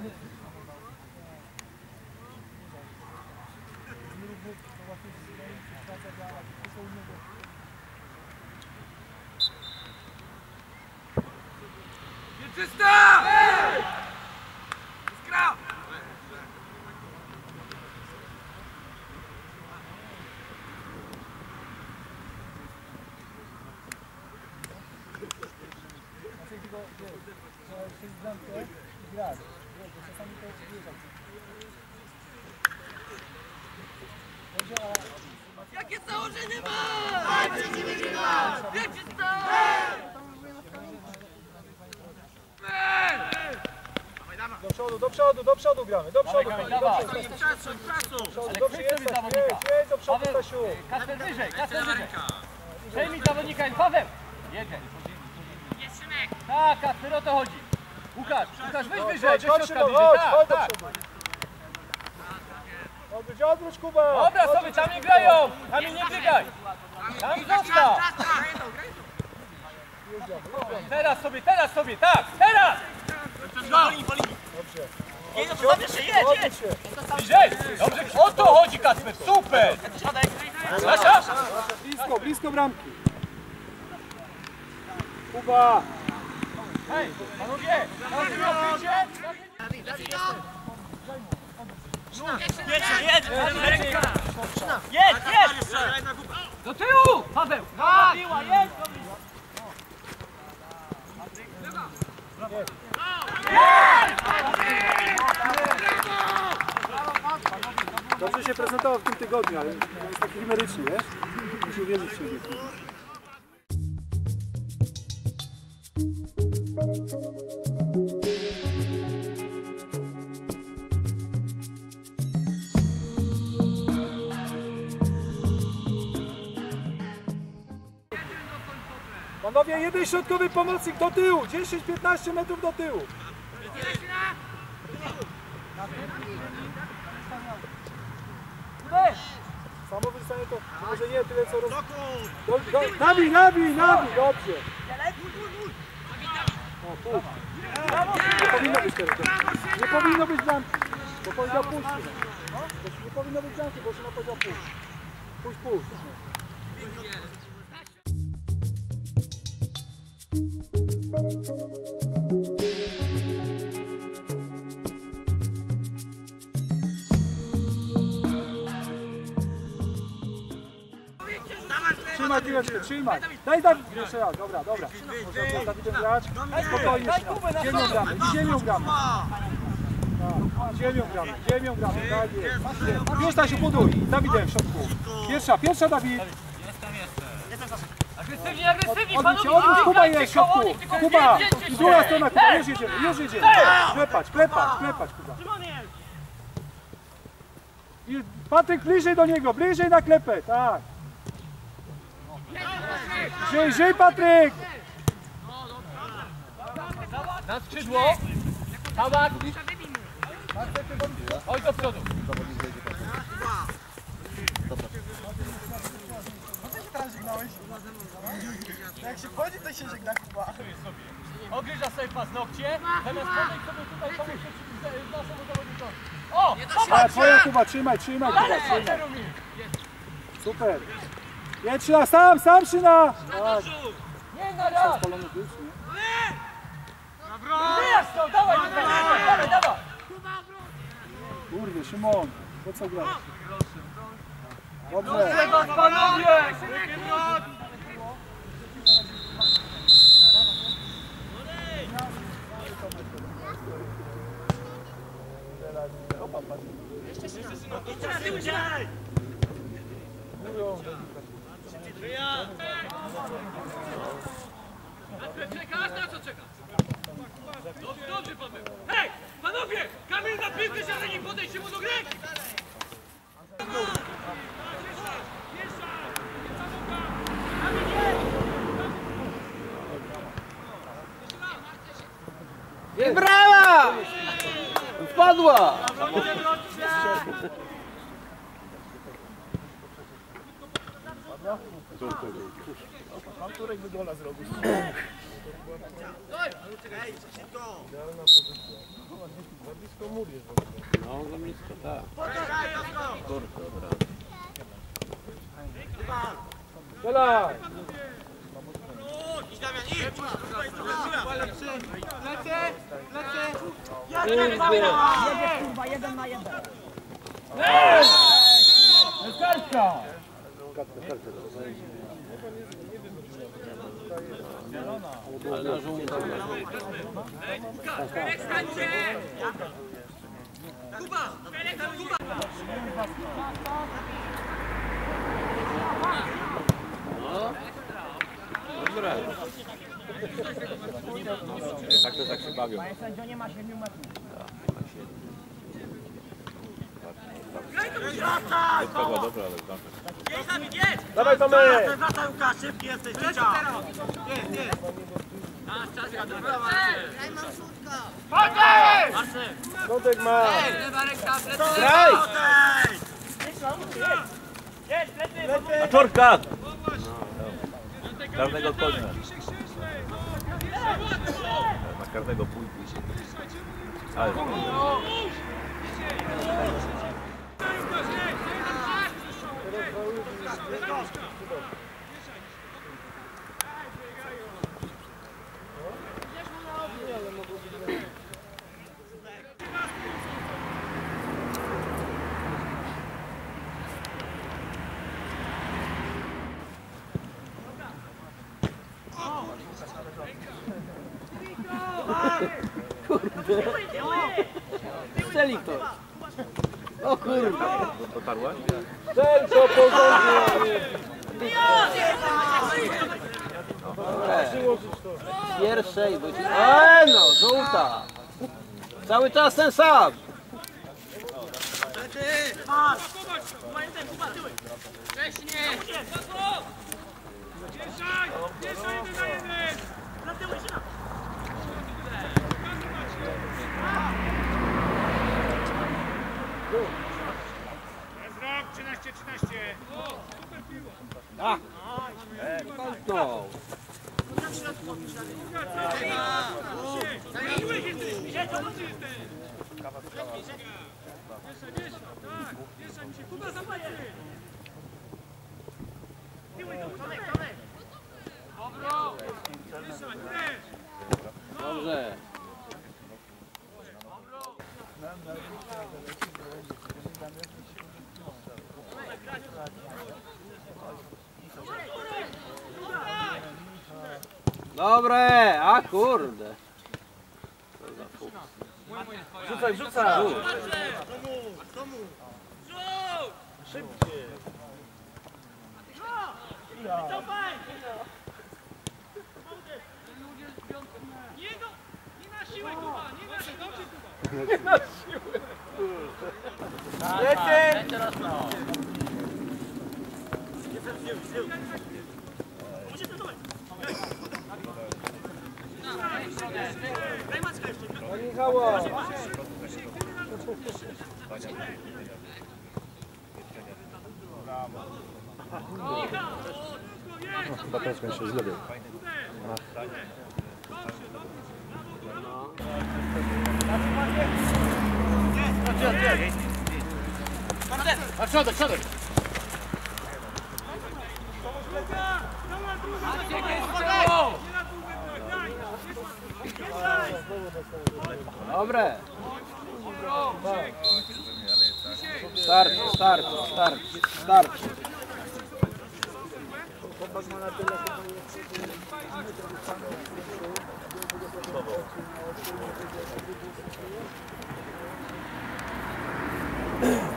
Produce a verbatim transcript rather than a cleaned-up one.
Czysta! Skra! Jakie założenie ma? Wiecie co? Do przodu, do przodu, do przodu gramy, do przodu. Dawaj, do dawaj. przodu, do Czasu, czasu! przodu, dobrze jest, jedź, jedź do przodu, Stasiu. Kasper wyżej, Kasper wyżej. Przejmij zawodnika, Paweł. Jedzie. Jest Szymek! Tak, Kasper, o to chodzi. Łukasz, Łukasz, weź wyżej, Chodź, do chodź, środka Szymon, bliżej. chodź, Tak, chodź do tak. przodu. Odwróć, odwróć, Kuba. Dobra, sobie, tam nie grają. Tam nie biegaj. Tam zostaw. Teraz sobie, teraz sobie, tak, teraz. Dobrze. Zabierz się, jedź, jedź! Bliżej. Dobrze, o to chodzi, Kasper, super. Nasza? Blisko, blisko bramki. Kuba. Hej, panowie, na tym okrycie. Jedź, jedź! Jedź, jedź. Do tyłu, Paweł. Piła, jedź. Dobrze się prezentował w tym tygodniu, ale to jest taki numeryczny, wiesz? Musi uwierzyć w siebie. Panowie, jeden środkowy pomocnik do tyłu, dziesięć piętnaście metrów do tyłu. Samo wystanie to, może nie tyle co roz... Do, do, nabij, nabij, nabij, dobrze. O, puść. Nie powinno być teraz. Nie powinno być bramki, bo powiedział puść. Nie powinno być bramki, bo się powiedział puść. Puść, puść. Trzymaj piłeczkę, trzymaj. Daj Dawid, jeszcze raz, dobra, dobra. Można z Dawidem grać. Spokojnie, ziemią gramy, ziemią gramy. Tak, ziemią gramy, ziemią gramy, tak jest. Już Stasiu, buduj, Dawidem w środku. Pierwsza, pierwsza Dawid. Agresywnie, agresywnie, Odwróć się, panowie. odwróć, Kuba jest w środku. Kuba, druga strona, Kuba, już jedziemy, już jedziemy. Klepać, klepać, klepać, Kuba. I Patryk bliżej do niego, bliżej na klepę, tak. Żyj, żyj Patryk! Na skrzydło. Tabak. Chodź do przodu. Jak się wchodzi, to się żegna Kuba. Ogryża sobie paznokcie, zamiast podejść sobie tutaj, pomóż się naszemu zawodnikowi. O! A, twoja Kuba, trzymaj, trzymaj Kuba, trzymaj. Super. Jedź Szyna, sam, sam Szyna! Tak. Nie na raz! Spalony był, czy nie? Wyjazd to, dawaj, dawaj, dawaj, dawaj! Kurde, Szymon, po co grać? Dobrze. Trzeba, panowie! Czekasz, na co czekasz? Dobrze, dobrze, Paweł. Hej, panowie! Kamil na piłkę, żeby nie podejście mu do gry! Brawa! Wpadła! Mam Turek by gola zrobił. No, za blisko, tak. Kurczę, dobra. Strzelaj! Kurwa, jeden na jeden. Kartka! Ale na żółto. Felek, stańcie! Kuba! Felek, tam Kuba! No. Dobra. Tak to tak się bawią. Panie sędzio, nie ma siedmiu metrów. Dobra, dobra, ale dobra. Jedź za mnie, jedź! Dawaj Tomek! Wracaj Łukasz, szybki jesteś, dzieciak. Jest, jest! Masz czas, Jadek! Środek ma! Lewa ręka, plecy! Graj! A czorka! Karnego konia. Na karnego pójdzie. Ale... Strzeli ktoś. O kurde. Dotarłaś? Cel co porządnie! Pierwszej, bo ci... Eee no, żółta. Cały czas ten sam. Wcześniej! Wieszaj! Wieszaj jeden na jeden! Jest rok, trzynaście trzynaście! O, super piła! A. No. Zamieniłeś jesteś! Pomocy jesteś! Wieszaj, wieszaj, tak! Wieszaj mi się, Kuba zapłaci! Dobro! Wieszaj, też! Dobrze. Dobre, a kurde. Rzucaj, wrzucaj! Nie go! Nie na siłę, Kuba! Nie na siłę! Dobrze, Kuba! No Michała! Chyba teraz się źle był. A środek, środek! Dobre. Starczy, starczy, starczy, starczy. Thank you.